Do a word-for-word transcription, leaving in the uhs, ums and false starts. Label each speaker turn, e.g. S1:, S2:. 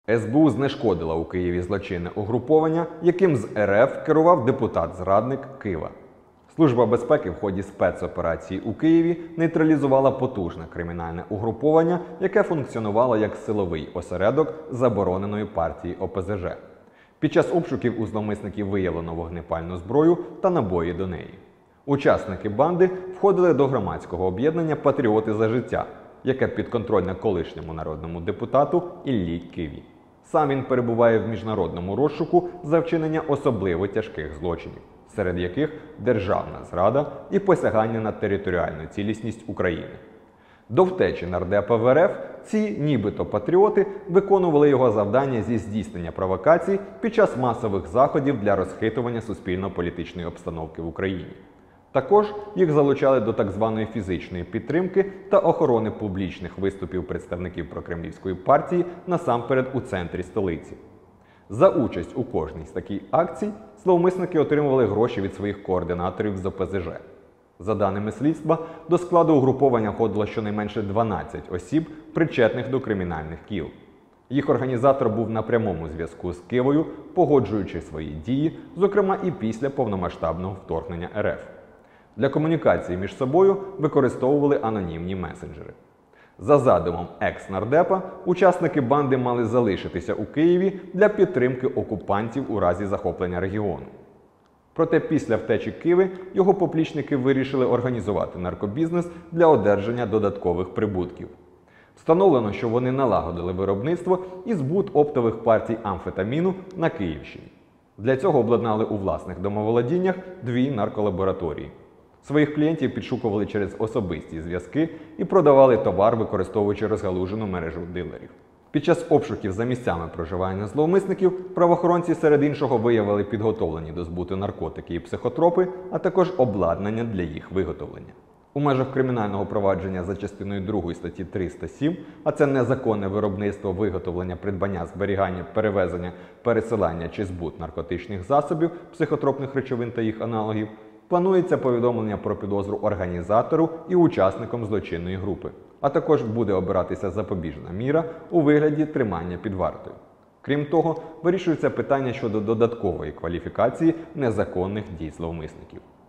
S1: ес бе у знешкодила у Києві злочинне угруповання, яким з ер еф керував депутат-зрадник Кива. Служба безпеки в ході спецоперації у Києві нейтралізувала потужне кримінальне угруповання, яке функціонувало як силовий осередок забороненої партії о пе зе же. Під час обшуків у зловмисників виявлено вогнепальну зброю та набої до неї. Учасники банди входили до громадського об'єднання «Патріоти за життя», яке підконтрольне колишньому народному депутату Іллі Киві. Сам він перебуває в міжнародному розшуку за вчинення особливо тяжких злочинів, серед яких державна зрада і посягання на територіальну цілісність України. До втечі нардепа в ер еф ці нібито патріоти виконували його завдання зі здійснення провокацій під час масових заходів для розхитування суспільно-політичної обстановки в Україні. Також їх залучали до так званої фізичної підтримки та охорони публічних виступів представників прокремлівської партії насамперед у центрі столиці. За участь у кожній з таких акцій зловмисники отримували гроші від своїх координаторів з о пе зе же. За даними слідства, до складу угруповання входило щонайменше дванадцять осіб, причетних до кримінальних кіл. Їх організатор був на прямому зв'язку з Кивою, погоджуючи свої дії, зокрема і після повномасштабного вторгнення ер еф. Для комунікації між собою використовували анонімні месенджери. За задумом екс-нардепа, учасники банди мали залишитися у Києві для підтримки окупантів у разі захоплення регіону. Проте після втечі Киви його поплічники вирішили організувати наркобізнес для одержання додаткових прибутків. Встановлено, що вони налагодили виробництво і збут оптових партій амфетаміну на Київщині. Для цього обладнали у власних домоволодіннях дві нарколабораторії. Своїх клієнтів підшукували через особисті зв'язки і продавали товар, використовуючи розгалужену мережу дилерів. Під час обшуків за місцями проживання зловмисників правоохоронці серед іншого виявили підготовлені до збуту наркотики і психотропи, а також обладнання для їх виготовлення. У межах кримінального провадження за частиною другої статті триста сім, а це незаконне виробництво, виготовлення, придбання, зберігання, перевезення, пересилання чи збут наркотичних засобів, психотропних речовин та їх аналогів, планується повідомлення про підозру організатору і учасникам злочинної групи, а також буде обиратися запобіжна міра у вигляді тримання під вартою. Крім того, вирішується питання щодо додаткової кваліфікації незаконних дій зловмисників.